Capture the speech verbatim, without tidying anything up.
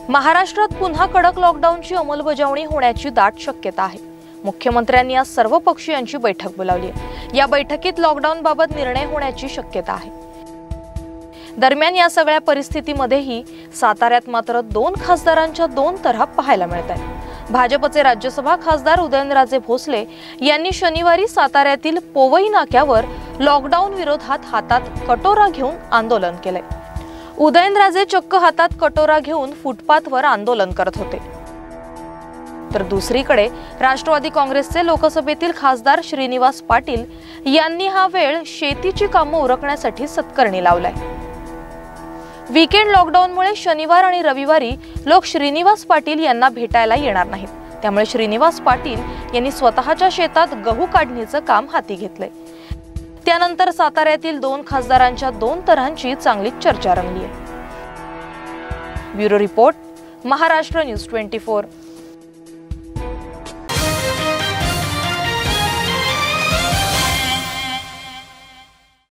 महाराष्ट्रात पुन्हा कडक लॉकडाऊनची अंमलबजावणी होण्याची दाट शक्यता आहे। मुख्यमंत्र्यांनी आज सर्वपक्षीयांची बैठक बोलावली आहे। या बैठकीत लॉकडाऊन बाबत निर्णय होण्याची शक्यता आहे। दरम्यान या सगळ्या परिस्थितीमध्येही साताऱ्यात मात्र दोन खासदारांच्या दोन तऱ्हा पाहायला मिळत आहेत। भाजपचे राज्यसभा खासदार उदयनराजे भोसले यांनी शनिवारी साताऱ्यातील पोवई नाक्यावर लॉकडाऊन विरोधात हातात कटोरा घेऊन आंदोलन केले। उदयनराजे चक्क हातात कटोरा घेऊन फुटपाथवर आंदोलन करत होते। तर दुसरीकडे राष्ट्रवादी काँग्रेसचे लोकसभेतील खासदार श्रीनिवास पाटील यांनी हा वेळ शेतीची कामं उरकण्यासाठी सत्कारणी लावलाय। वीकेंड लॉकडाऊनमुळे शनिवार आणि रविवारी लोक श्रीनिवास पाटील यांना भेटायला येणार नाहीत। त्यामुळे श्रीनिवास पाटील यांनी स्वतःच्या शेतात गहू काढणीचं काम हाती घेतलंय। त्यानंतर साताऱ्यातील दोन खासदारांच्या दोन तऱ्हांची चांगली चर्चा रंगली आहे। ब्युरो रिपोर्ट, महाराष्ट्र न्यूज चोवीस।